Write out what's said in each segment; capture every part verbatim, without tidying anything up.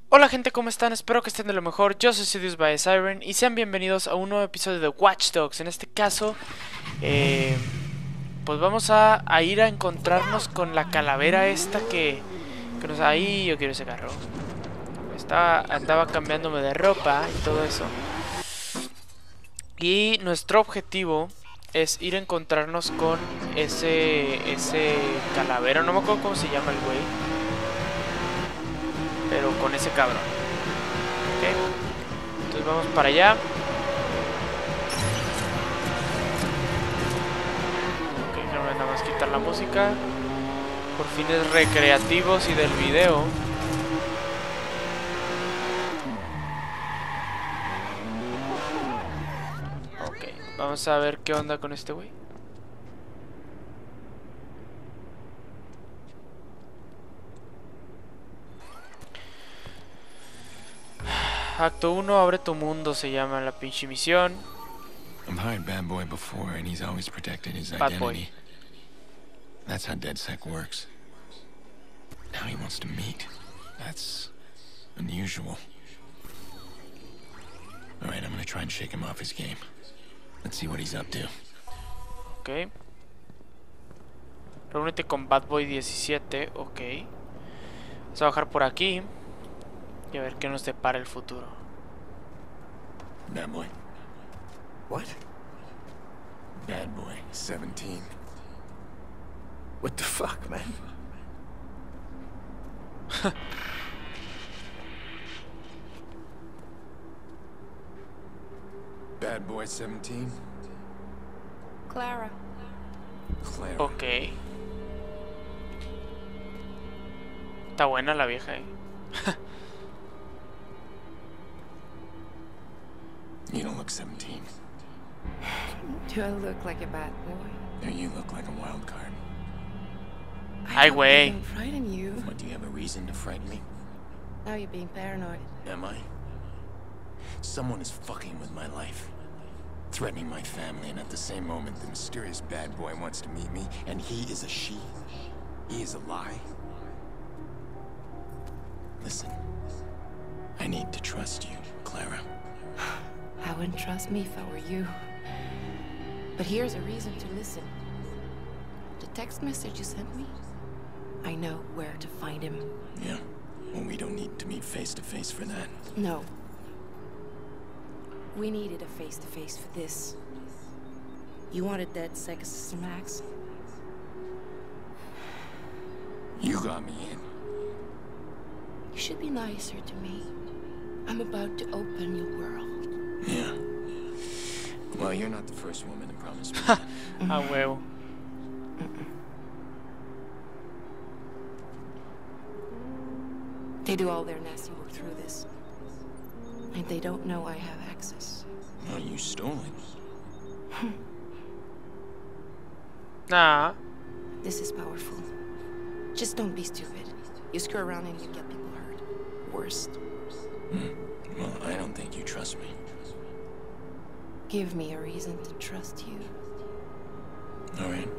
Hola gente, ¿cómo están? Espero que estén de lo mejor. Yo soy Seduced by Siren y sean bienvenidos a un nuevo episodio de Watch Dogs. En este caso, eh, pues vamos a, a ir a encontrarnos con la calavera esta que, que nos... Ahí yo quiero ese carro. Estaba, andaba cambiándome de ropa y todo eso. Y nuestro objetivo es ir a encontrarnos con ese, ese calavera. No me acuerdo cómo se llama el güey, pero con ese cabrón. Ok, entonces vamos para allá. Ok, no me nada más quitar la música por fines recreativos y del video. Ok, vamos a ver qué onda con este güey. Acto uno, abre tu mundo, se llama la pinche misión. I've hired Bad Boy before, and he's always protected his Bad identity. Boy. That's how DedSec works. Now he wants to meet. That's unusual. All right, I'm gonna try and shake him off his game. Let's see what he's up to. Ok. Reúnete con Bad Boy diecisiete. Ok. Vamos a bajar por aquí y a ver qué nos depara el futuro. Bad Boy. What? Bad Boy, seventeen. What the fuck, man? Bad Boy, seventeen. Clara. Clara. Ok. Está buena la vieja, eh. You don't look seventeen. Do I look like a bad boy? No, you look like a wild card. Ay, I güey. don't frighten you. What, do you have a reason to frighten me? Now you're being paranoid. Am I? Someone is fucking with my life, threatening my family, and at the same moment, the mysterious bad boy wants to meet me, and he is a she. He is a lie. Listen, I need to trust you, Clara. I wouldn't trust me if I were you. But here's a reason to listen. The text message you sent me, I know where to find him. Yeah, well, we don't need to meet face to face for that. No. We needed a face-to-face for this. You wanted DedSec Assistant Max? You got me in. You should be nicer to me. I'm about to open your world. Yeah. Well, you're not the first woman to promise me that. A huevo. They do all their nasty work through this. And they don't know I have access. Well, you stole it. Nah. This is powerful. Just don't be stupid. You screw around and you get people hurt. Worst. Hmm. Well, I don't think you trust me. Give me a reason to trust you. All right.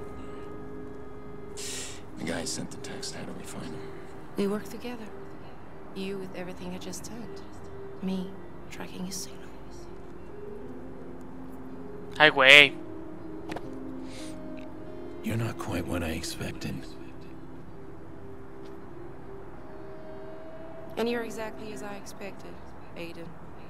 The guy sent the text. How do we find him? We work together. You with everything I just said. Me tracking his signal. Ay, güey. You're not quite what I expected. And you're exactly as I expected, Aiden.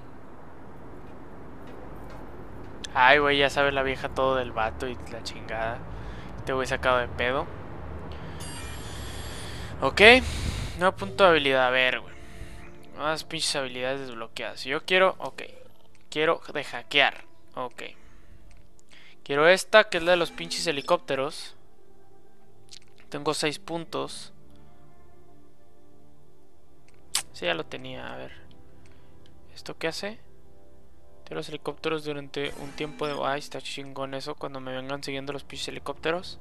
Ay, güey, ya sabe la vieja todo del vato y la chingada. Te voy sacado de pedo. Ok. Nuevo punto de habilidad. A ver, güey. Más pinches habilidades desbloqueadas. Yo quiero... Ok. Quiero de hackear. Ok. Quiero esta, que es la de los pinches helicópteros. Tengo seis puntos. Sí, ya lo tenía. A ver. ¿Esto qué hace? De los helicópteros durante un tiempo de... Ay, está chingón eso. Cuando me vengan siguiendo los pinches helicópteros.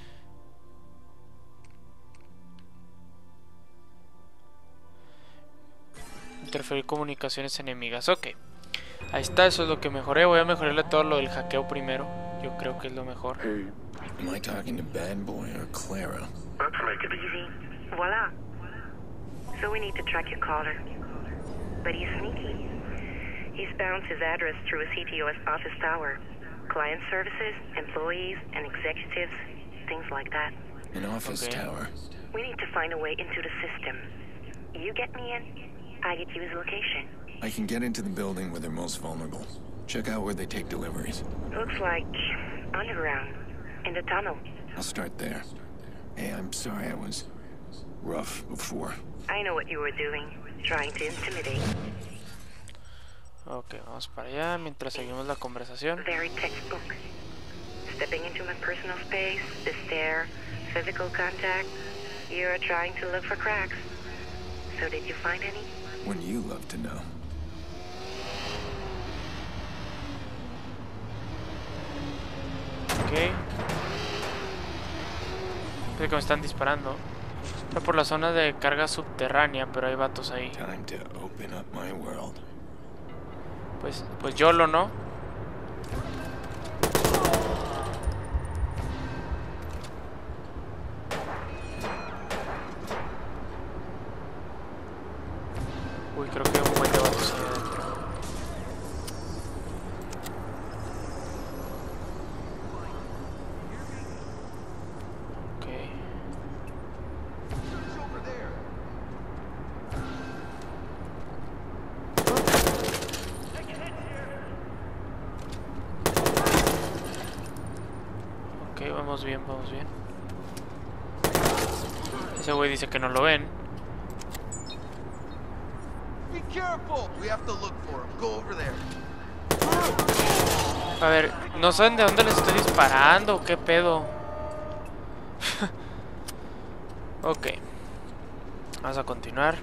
Interferir comunicaciones enemigas. Ok. Ahí está, eso es lo que mejoré. Voy a mejorarle todo lo del hackeo primero. Yo creo que es lo mejor. Am I talking to Bad Boy or Clara? Let's make it easy. Voila. So we need to track your caller. but he's sneaky. He's bounced his address through a C T O S office tower. Client services, employees, and executives, things like that. An office Okay. tower. We need to find a way into the system. You get me in, I get you his location. I can get into the building where they're most vulnerable. Check out where they take deliveries. Looks like underground, in the tunnel. I'll start there. Hey, I'm sorry I was rough before. I know what you were doing, trying to intimidate. Ok, vamos para allá mientras seguimos la conversación. Very textbook. Stepping into my personal space, the stare, physical contact. You're trying to look for cracks. So did you find any? Wouldn't you love to know? Ok. Creo que me están disparando. Está por la zona de carga subterránea, pero hay vatos ahí. Time to open up my world. Pues, pues YOLO, ¿no? Uy, creo que hay un buen de vatos ahí adentro. Ok. Ok, vamos bien, vamos bien. Ese güey dice que no lo ven. Be careful! We have to look for him. Go over there. A ver, no saben de dónde les estoy disparando, qué pedo. Ok. Vamos a continuar.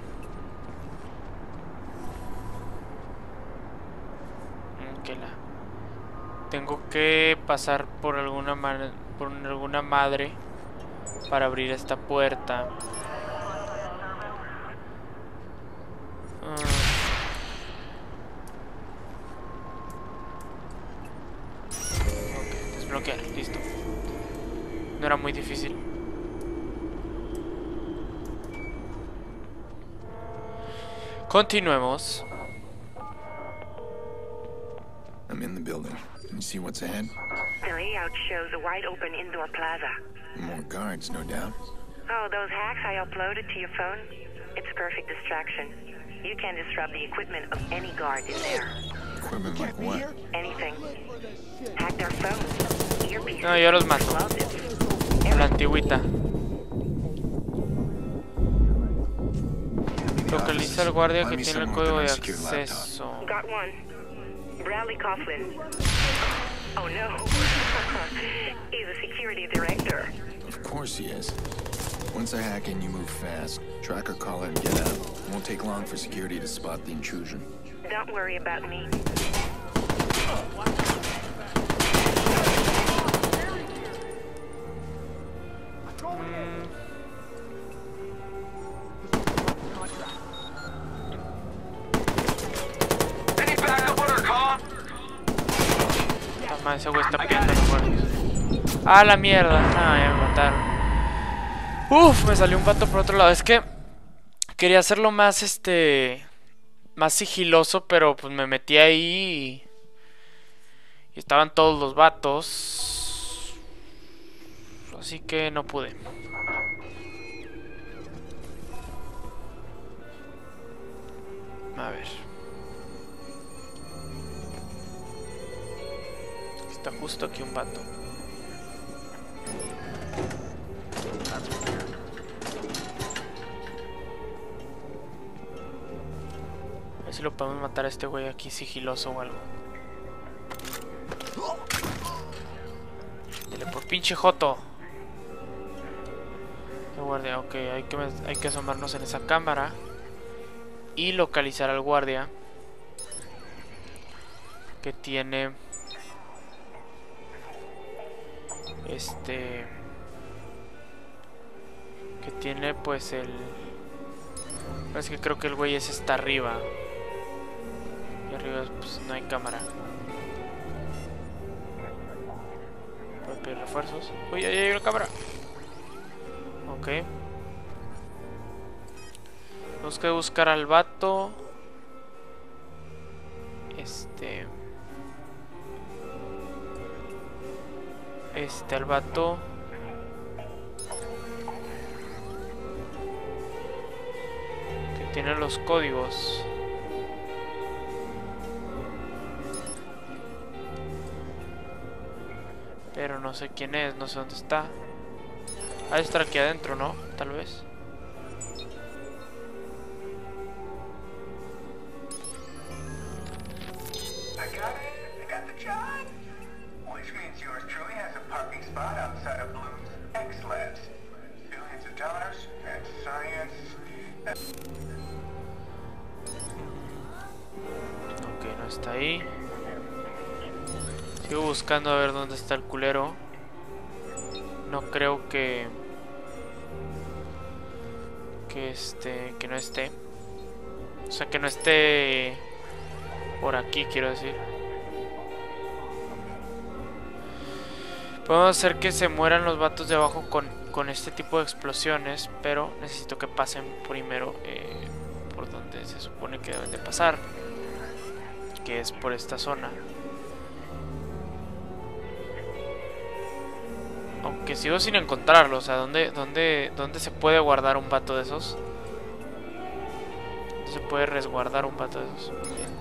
Mm, que la... Tengo que pasar por alguna man... por alguna madre para abrir esta puerta. Ah. Ok, desbloquear, listo. No era muy difícil. Continuemos. I'm in the building. Can you see what's ahead? The layout shows a wide open indoor plaza. More guards, no doubt. Oh, those hacks I uploaded to your phone? It's perfect distraction. You can disrupt the equipment of any guard in there. Equipment like what? Anything. Hack their phones, earpieces, No, yo los mato. closets. A la antigüita. Localiza al guardia que tiene el código de acceso. Got one. Bradley Coughlin. Oh no. He's a security director. Of course he is. Once I hack in, you move fast. Track or collar and get out. It won't take long for security to spot the intrusion. Don't worry about me. Toma, ese güey está pidiendo guardias. ¡Ah, la mierda! Ah, ya me mataron. Uf, me salió un vato por otro lado. Es que quería hacerlo más, este... más sigiloso, pero pues me metí ahí y... y estaban todos los vatos. Así que no pude. A ver. Está justo aquí un vato. A ver si lo podemos matar a este güey aquí sigiloso o algo. Dele por pinche joto. Qué guardia, ok, hay que, hay que asomarnos en esa cámara y localizar al guardia que tiene este que tiene pues el es que creo que el güey ese está arriba y arriba pues no hay cámara. Puedo pedir refuerzos. Uy, ahí hay una cámara. Ok. Tenemos que buscar al vato Este... Este, el vato... Que tiene los códigos. Pero no sé quién es, no sé dónde está. Ha de estar aquí adentro, ¿no? Tal vez. Ok, no está ahí. Sigo buscando a ver dónde está el culero. No creo que... Que este... Que no esté. O sea, que no esté... Por aquí, quiero decir. Podemos hacer que se mueran los vatos de abajo con, con este tipo de explosiones. Pero necesito que pasen primero eh, por donde se supone que deben de pasar. Que es por esta zona. Aunque sigo sin encontrarlo. O sea, ¿dónde, dónde, dónde se puede guardar un vato de esos? ¿Dónde se puede resguardar un vato de esos? Bien.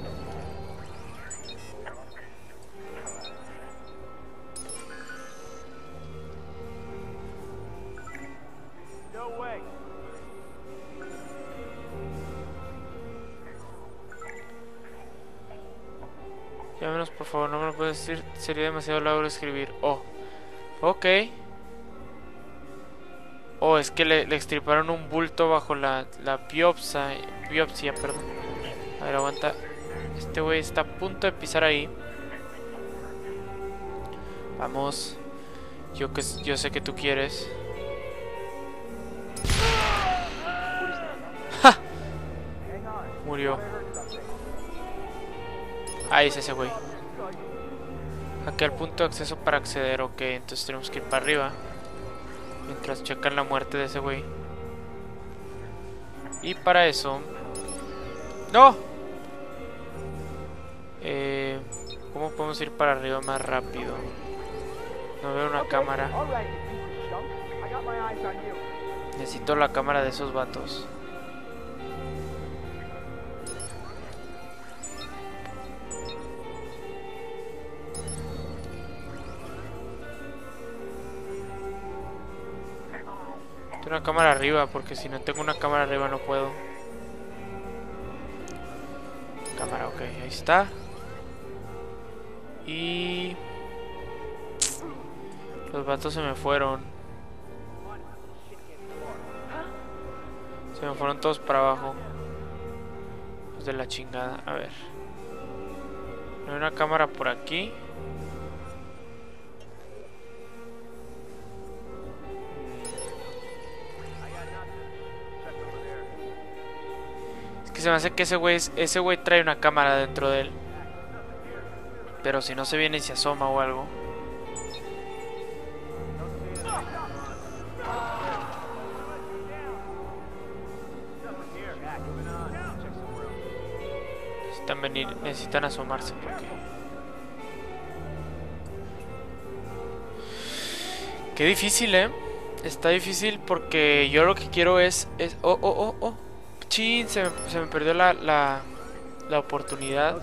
Llámenos, por favor, no me lo puedes decir. Sería demasiado largo escribir. Oh, ok. Oh, es que le, le extirparon un bulto bajo la, la biopsia. Biopsia, perdón. A ver, aguanta. Este güey está a punto de pisar ahí. Vamos. Yo, que, yo sé que tú quieres. ¡Ja! Murió. Ahí es ese güey. Aquí al punto de acceso para acceder. Ok, entonces tenemos que ir para arriba. Mientras checan la muerte de ese güey. Y para eso... ¡No! Eh, ¿Cómo podemos ir para arriba más rápido? No veo una cámara. Necesito la cámara de esos vatos. Tengo una cámara arriba, porque si no tengo una cámara arriba no puedo. Cámara, ok, ahí está. Y... los vatos se me fueron. Se me fueron todos para abajo. Los de la chingada, a ver. ¿No hay una cámara por aquí? Se me hace que ese güey ese güey trae una cámara dentro de él. Pero si no se viene y se asoma o algo. Necesitan venir, necesitan asomarse porque... Qué difícil, eh. Está difícil porque yo lo que quiero es... es oh, oh, oh, oh. Chin, se me, se me perdió la, la, la oportunidad.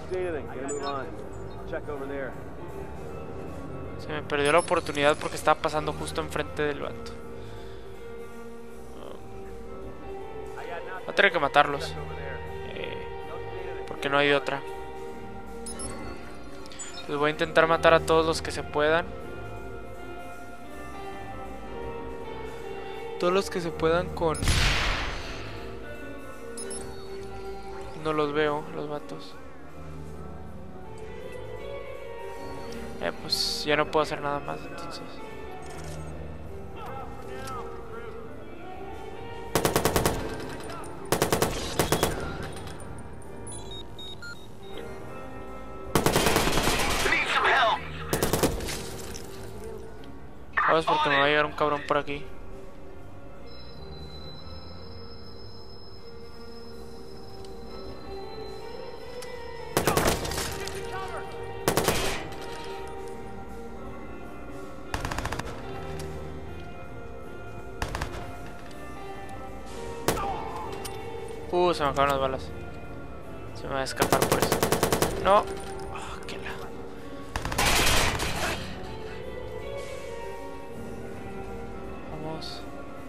Se me perdió la oportunidad porque estaba pasando justo enfrente del vato. Voy a tener que matarlos. Eh, porque no hay de otra. Pues voy a intentar matar a todos los que se puedan. Todos los que se puedan con... No los veo, los vatos. Eh, pues ya no puedo hacer nada más, entonces. Vamos porque me va a llegar un cabrón por aquí. Uh, se me acaban las balas. Se me va a escapar por eso. No. Oh, qué la... Vamos.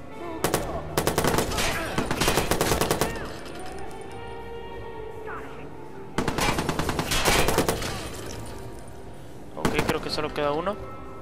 Ok, creo que solo queda uno.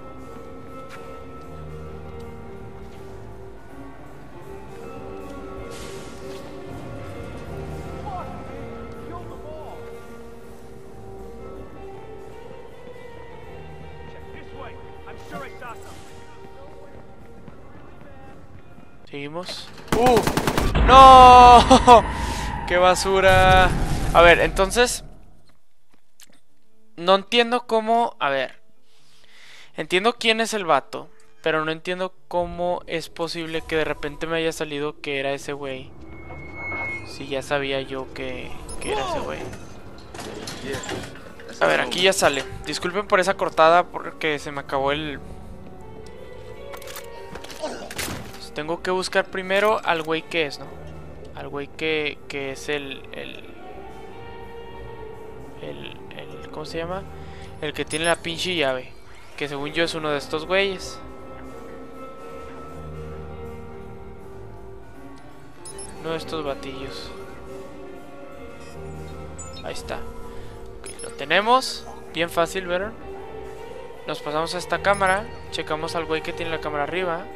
Seguimos. ¡Uh! ¡No! ¡Qué basura! A ver, entonces... No entiendo cómo... A ver. Entiendo quién es el vato. Pero no entiendo cómo es posible que de repente me haya salido que era ese güey. Si ya sabía yo que, que era ese güey. A ver, aquí ya sale. Disculpen por esa cortada porque se me acabó el... Tengo que buscar primero al güey que es, ¿no? Al güey que, que es el, el, el... El... ¿Cómo se llama? El que tiene la pinche llave. Que según yo es uno de estos güeyes. Uno de estos batillos. Ahí está. Ok, lo tenemos. Bien fácil, ¿verdad? Nos pasamos a esta cámara. Checamos al güey que tiene la cámara arriba.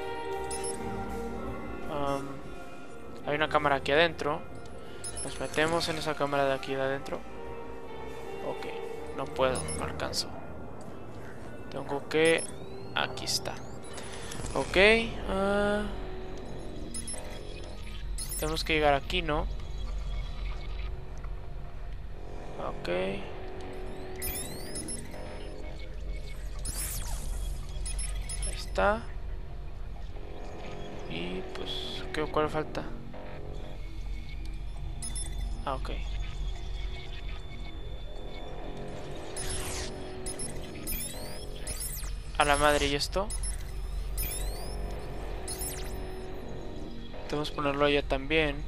Um, hay una cámara aquí adentro. Nos metemos en esa cámara de aquí de adentro. Ok, no puedo, no alcanzo. Tengo que... Aquí está. Ok. Uh, tenemos que llegar aquí, ¿no? Ok. Ahí está. Y pues, ¿qué, ¿cuál falta? Ah, ok. A la madre, ¿y esto? Debemos ponerlo allá también.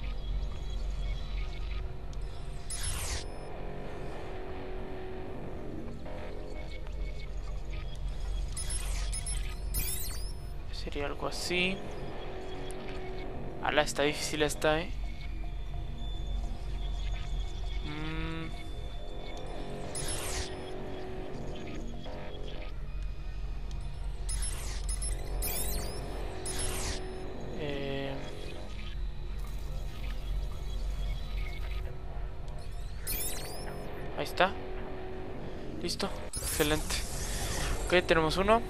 Sería algo así. Ala, está difícil esta, eh. Mm. Eh. Ahí está. Listo. Excelente. Ok, tenemos uno.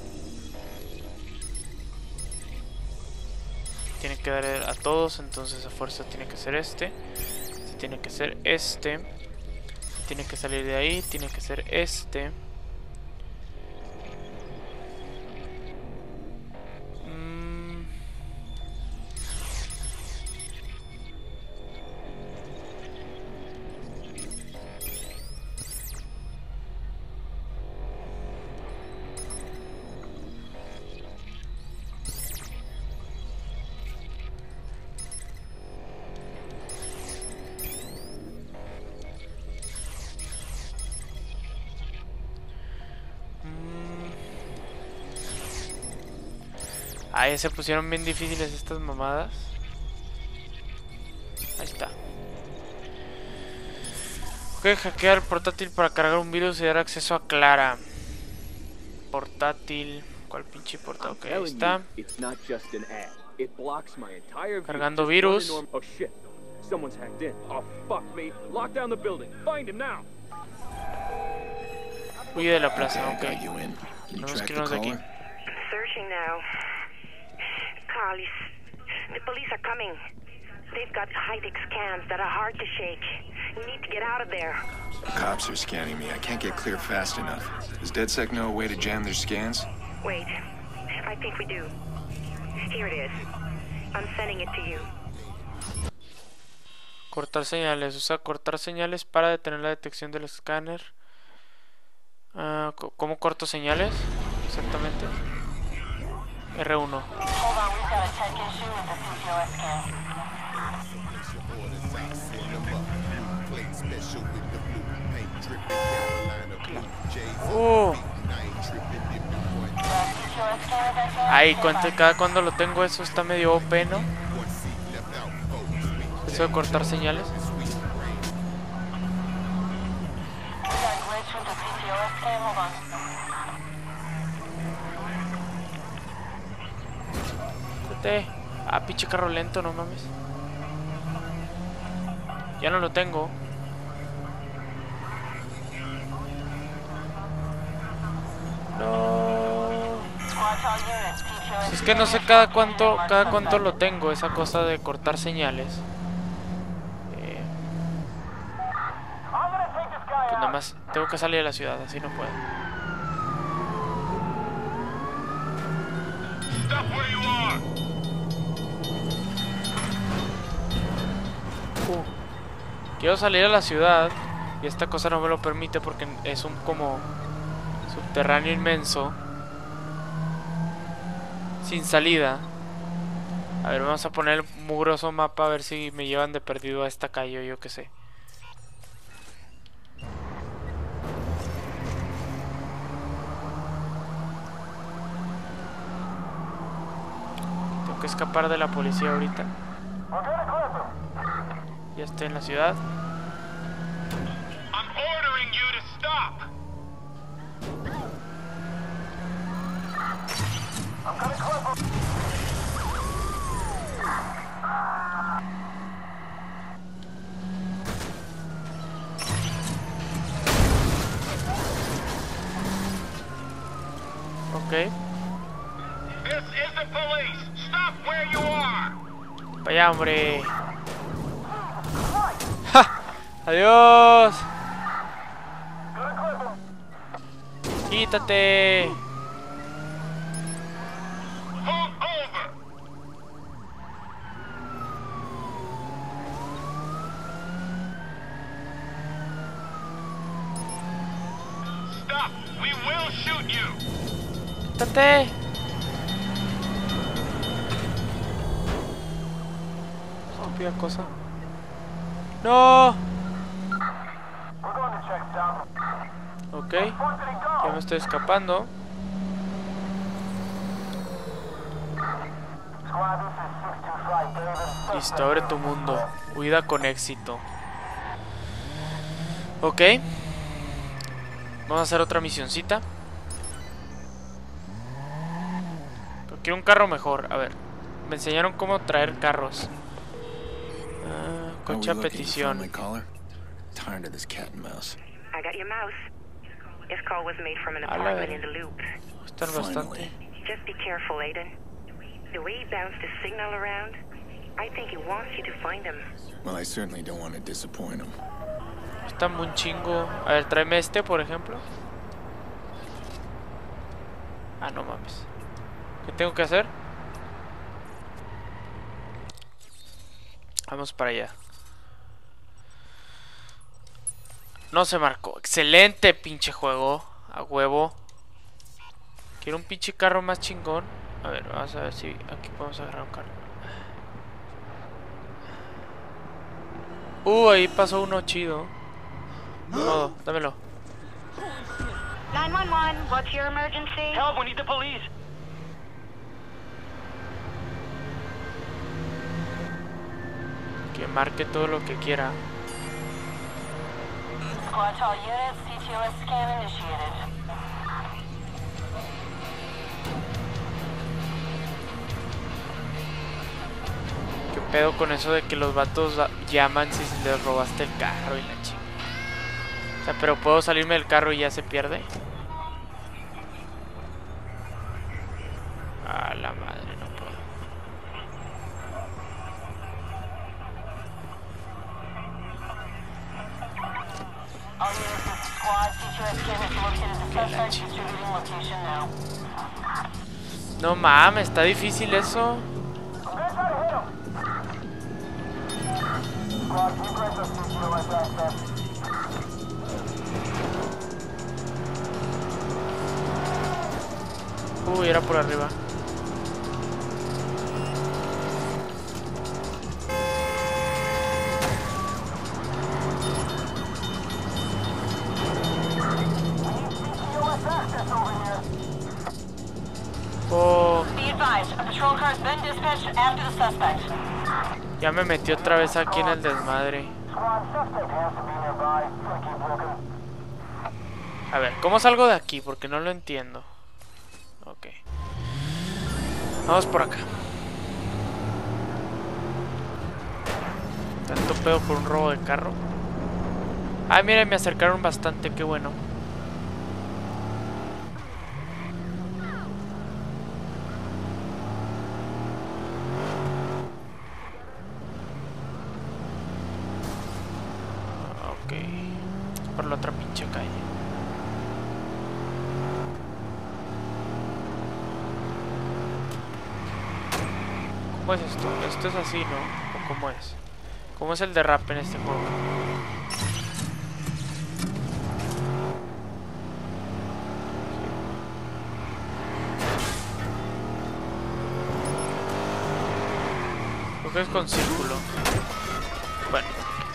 Tiene que dar a todos, entonces a fuerza tiene que ser este. Este tiene que ser este. Tiene que salir de ahí, tiene que ser este. Mm. Ahí se pusieron bien difíciles estas mamadas. Ahí está. Ok, hackear portátil para cargar un virus y dar acceso a Clara. Portátil. ¿Cuál pinche portátil? Ok, ahí está. Cargando virus. Huye de la plaza, ok. Tenemos que irnos de aquí. Searching now. Carl, the police are coming. They've got high-tech scans that are hard to shake. You need to get out of there. The cops are scanning me. I can't get clear fast enough. Does DedSec know a way to jam their scans? Wait, I think we do. Here it is. I'm sending it to you. Cortar señales. Usa cortar señales para detener la detección del escáner. Uh, ¿Cómo corto señales? Exactamente. R uno. Uh. Ay, cuánto, cada cuando lo tengo eso está medio O P, ¿no? Eso de cortar señales. Vete. Ah, pinche carro lento, no mames. Ya no lo tengo. No. Si es que no sé cada cuánto, cada cuánto lo tengo, esa cosa de cortar señales. Eh, pues nada más tengo que salir de la ciudad, así no puedo. Uh, quiero salir a la ciudad y esta cosa no me lo permite porque es un como subterráneo inmenso sin salida. A ver, vamos a poner el mugroso mapa a ver si me llevan de perdido a esta calle o yo qué sé. Tengo que escapar de la policía ahorita. Ya estoy en la ciudad. Ok. Para allá, hombre. ¡Ja! ¡Adiós! ¡Quítate! ¡Quítate! Estúpida cosa. ¡No! Ok. Ya me estoy escapando. Listo, abre tu mundo. Huida con éxito. Ok. Vamos a hacer otra misioncita. Pero quiero un carro mejor. A ver. Me enseñaron cómo traer carros. Uh, concha petición. Tired of this cat and mouse. I got your mouse. This call was made from an A la apartment ver. in the loop. Están bastante. Just be careful, Aiden. The way he bounced his signal around, I think he wants you to find him. Well, I certainly don't want to disappoint him. Está muy chingo. A ver, tráeme este, por ejemplo. Ah, no mames. ¿Qué tengo que hacer? Vamos para allá. No se marcó. Excelente pinche juego. A huevo. Quiero un pinche carro más chingón. A ver, vamos a ver si aquí podemos agarrar un carro. Uh, ahí pasó uno chido. De modo, dámelo. nine one one, what's your emergency? Help, we need the police. Que marque todo lo que quiera. Squad to all units, C T O S scan initiated. ¿Qué pedo con eso de que los vatos llaman si les robaste el carro y la chica? O sea, pero puedo salirme del carro y ya se pierde. A la madre, no puedo. All units, this is squad. C T O S scan has located the suspect. Distributing location now. No mames, está difícil eso. Uy, era por arriba. Send dispatch after the suspect. Ya me metí otra vez aquí en el desmadre. A ver, ¿cómo salgo de aquí? Porque no lo entiendo. Ok. Vamos por acá. Tanto pedo por un robo de carro. Ay, miren, me acercaron bastante, qué bueno. Ok. Por la otra pinche calle. ¿Cómo es esto? Esto es así, ¿no? ¿O cómo es? ¿Cómo es el derrape en este juego? Creo que es con círculo. Bueno.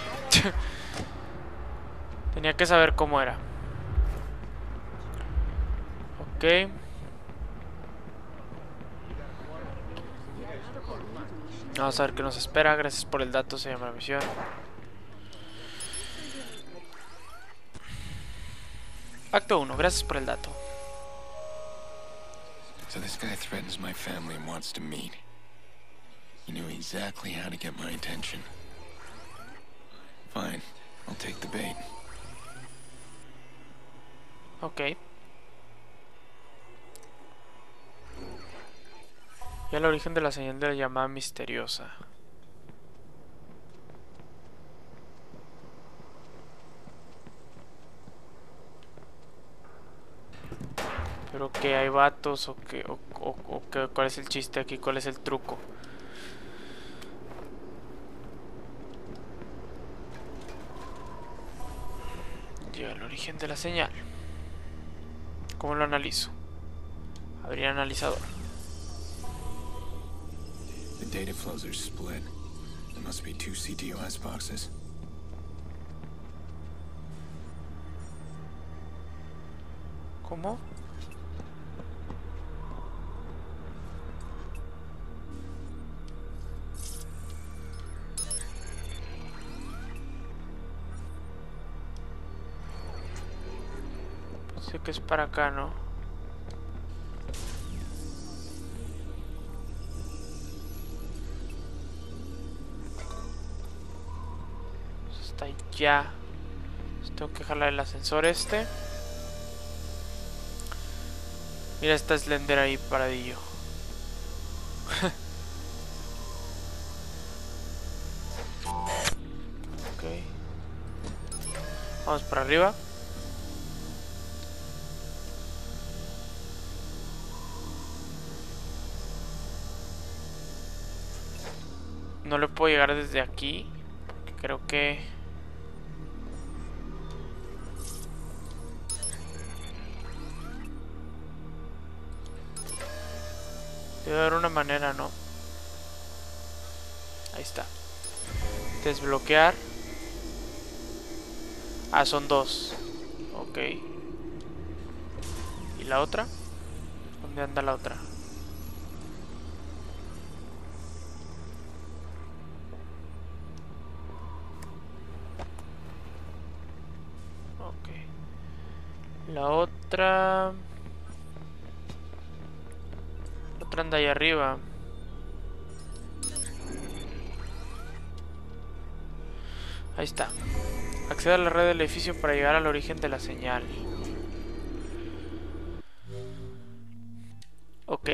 Tenía que saber cómo era. Ok. Vamos a ver qué nos espera. Gracias por el dato, se llama la misión. Acto uno, gracias por el dato. So this guy threatens my family and wants to meet. He knew exactly how to get my attention. Fine, I'll take the bait. Ok. Y el origen de la señal de la llamada misteriosa. Pero que hay vatos o que o, o, o que cuál es el chiste aquí, cuál es el truco. Llega el origen de la señal. ¿Cómo lo analizo? Abrir analizador. The data flows are split. There must be two C T O S boxes. ¿Cómo? Sé que es para acá, ¿no? Está ya. Tengo que jalar el ascensor este. Mira, está Slender ahí paradillo. Ok. Vamos para arriba. No le puedo llegar desde aquí. Creo que... debe haber una manera, ¿no? Ahí está. Desbloquear. Ah, son dos. Ok. ¿Y la otra? ¿Dónde anda la otra? La otra... La otra anda ahí arriba. Ahí está. Accede a la red del edificio para llegar al origen de la señal. Ok.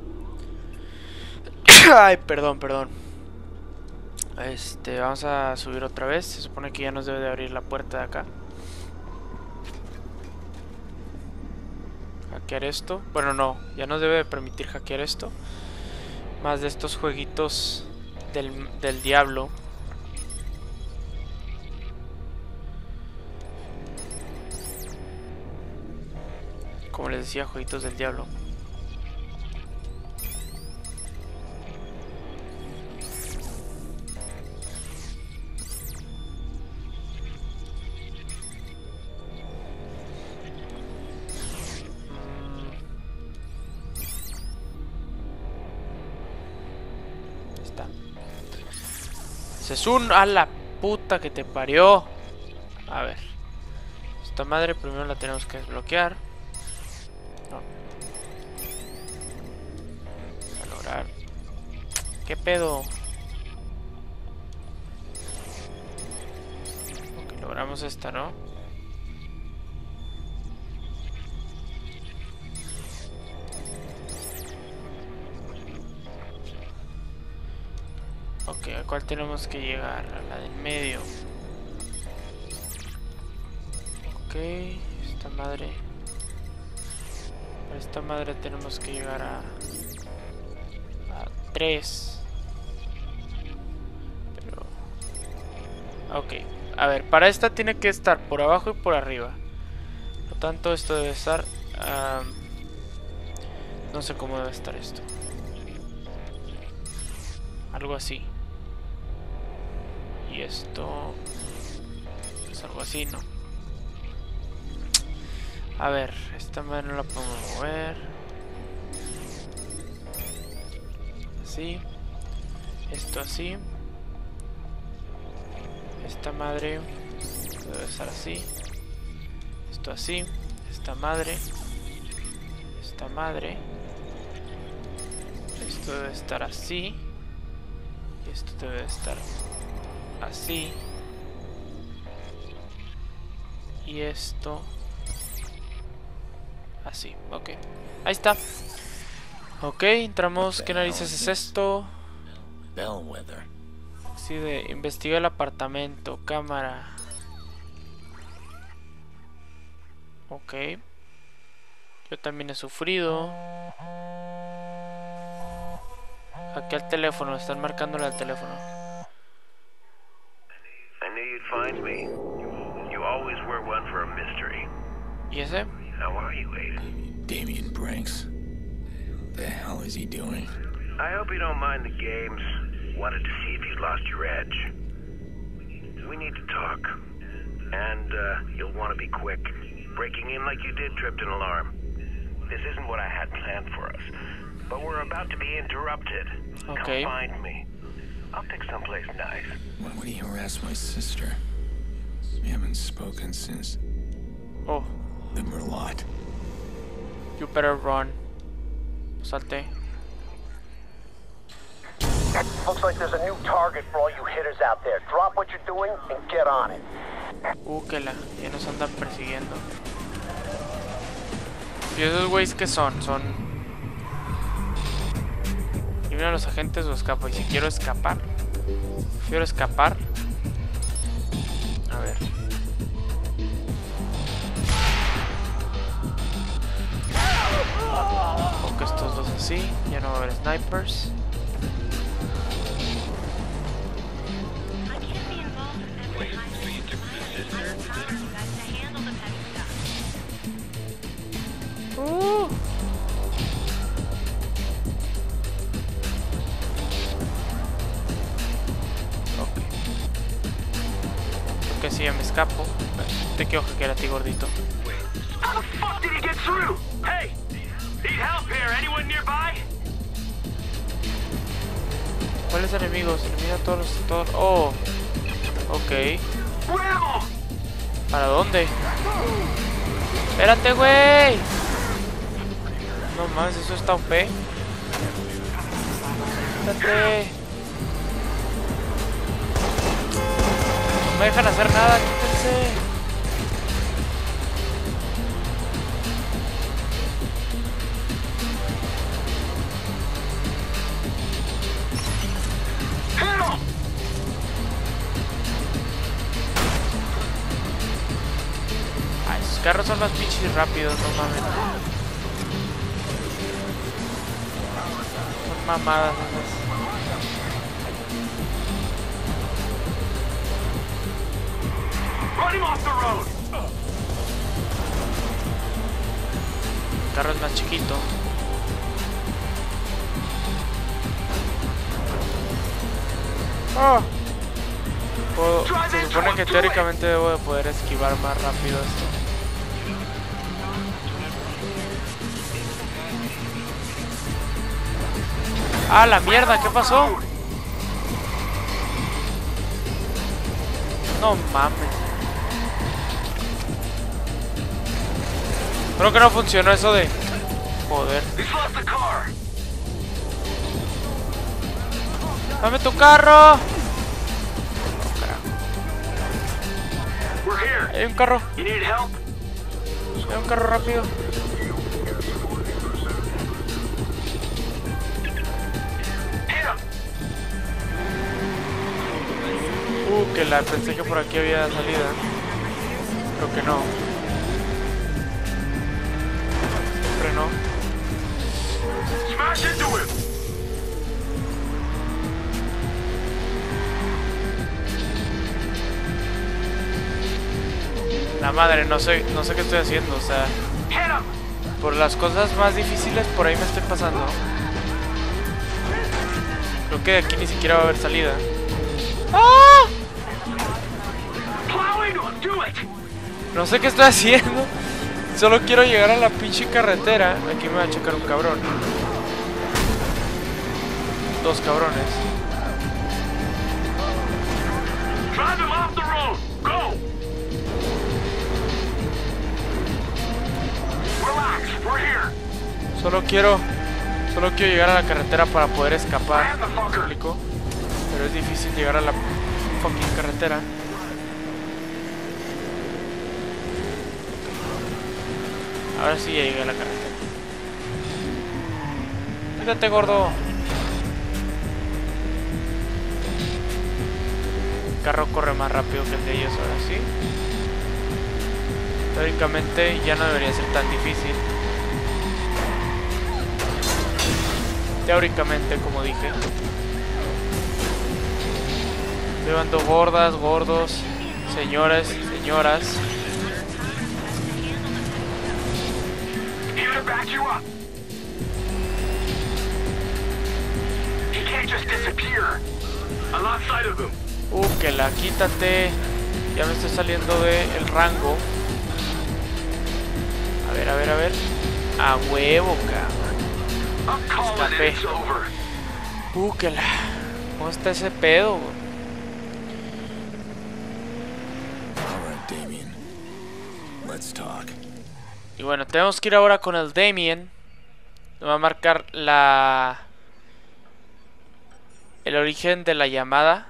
Ay, perdón, perdón. Este, vamos a subir otra vez. Se supone que ya nos debe de abrir la puerta de acá. Hackear esto. Bueno, no, ya nos debe de permitir hackear esto. Más de estos jueguitos del, del diablo. Como les decía, jueguitos del diablo. está. Ese es un... ¡A la puta que te parió! A ver. Esta madre primero la tenemos que desbloquear. No. A lograr. ¿Qué pedo? Ok, logramos esta, ¿no? Ok, ¿a cuál tenemos que llegar? A la del medio. Ok, esta madre. Para esta madre tenemos que llegar a... a tres. Pero... ok, a ver, para esta tiene que estar por abajo y por arriba. Por lo tanto, esto debe estar... Um, no sé cómo debe estar esto. Algo así. Y esto... es algo así, ¿no? A ver, esta madre no la podemos mover. Así. Esto así. Esta madre debe estar así. Esto así. Esta madre. Esta madre. Esto debe estar así. Y esto debe estar así. Y esto así, ok. Ahí está. Ok, entramos. ¿Qué narices es esto? Bellwether. Sí, de investiga el apartamento. Cámara. Ok. Yo también he sufrido. Aquí al teléfono, están marcándole al teléfono. I knew you'd find me. You always were one for a mystery. ¿Y ese? How are you, Aiden? Damien Branks. The hell is he doing? I hope you don't mind the games. Wanted to see if you'd lost your edge. We need to talk. And, uh, you'll want to be quick. Breaking in like you did tripped an alarm. This isn't what I had planned for us. But we're about to be interrupted. Okay. Come find me. I'll pick someplace nice. Why would he harass my sister? We haven't spoken since Oh, the Merlot. you better run. Salte. Looks like there's a new target for all you hitters out there. Drop what you're doing and get on it. Uh, que la, ya nos andan persiguiendo. ¿Y esos güeyes qué son? Son... ¿y vienen los agentes o escapo? Y si quiero escapar, quiero escapar. A ver. Porque estos dos así, ya no va a haber snipers. Uh. Ok. Creo que sí, ya me escapo. Te quiero hackear a ti, gordito. How the fuck did he get through? Hey! Need help here. Anyone nearby? ¿Cuáles enemigos? Elimina todos los... Todos... Oh. Ok. Rebel! ¿Para dónde? Espérate, güey. No más, eso está O P. Espérate. No me dejan hacer nada, quítense. Ay, esos carros son más pinches rápidos, no mames. Son mamadas esas. Running off the road. El carro es más chiquito. Oh. Puedo, se supone que teóricamente debo de poder esquivar más rápido esto. ¡Ah, la mierda! ¿Qué pasó? No mames. Creo que no funcionó eso de... Joder. ¡Dame tu carro! Oh, hay un carro. Hay un carro rápido. Uh, que la pensé que por aquí había salida. Creo que no. Siempre no. Smash into him. La madre, no sé, no sé qué estoy haciendo, o sea, por las cosas más difíciles por ahí me estoy pasando. Creo que de aquí ni siquiera va a haber salida. ¡Ah! No sé qué estoy haciendo. Solo quiero llegar a la pinche carretera. Aquí me va a checar un cabrón. Dos cabrones. Drive him off the road. Go. Relax. We're here. Solo quiero Solo quiero llegar a la carretera para poder escapar. ¿Me explico? Pero es difícil llegar a la fucking carretera. Ahora sí ya llegué a la carretera. Quítate, gordo. El carro corre más rápido que el de ellos ahora sí. Teóricamente ya no debería ser tan difícil. Teóricamente, como dije. Llevando gordas, gordos, señores, señoras. Uh, que la quítate. Ya me estoy saliendo del rango. A ver, a ver, a ver. A huevo, cabrón. Escapé. Uh, que la... ¿Cómo está ese pedo? Alright, Damien. Let's talk. Y bueno, tenemos que ir ahora con el Damien. Nos va a marcar la... el origen de la llamada.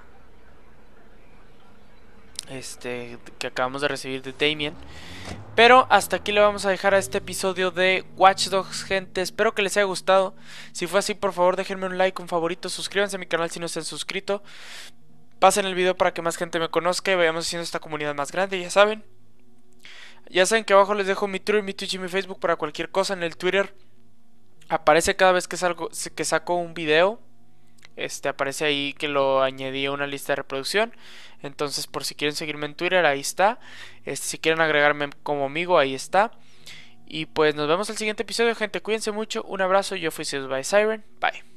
Este... que acabamos de recibir de Damien. Pero hasta aquí le vamos a dejar a este episodio de Watch Dogs, gente. Espero que les haya gustado. Si fue así, por favor déjenme un like, un favorito. Suscríbanse a mi canal si no están suscritos. Pasen el video para que más gente me conozca y vayamos haciendo esta comunidad más grande, ya saben. Ya saben que abajo les dejo mi Twitter, mi Twitch y mi Facebook para cualquier cosa. En el Twitter aparece cada vez que, salgo, que saco un video. Este, aparece ahí que lo añadí a una lista de reproducción. Entonces, por si quieren seguirme en Twitter, ahí está. Este, si quieren agregarme como amigo, ahí está. Y pues nos vemos en el siguiente episodio, gente. Cuídense mucho. Un abrazo. Yo fui Seduced by Siren. Bye.